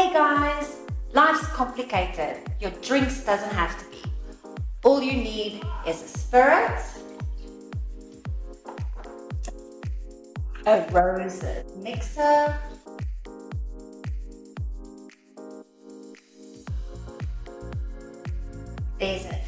Hey guys, life's complicated. Your drinks doesn't have to be. All you need is a spirit, a rose mixer, there's a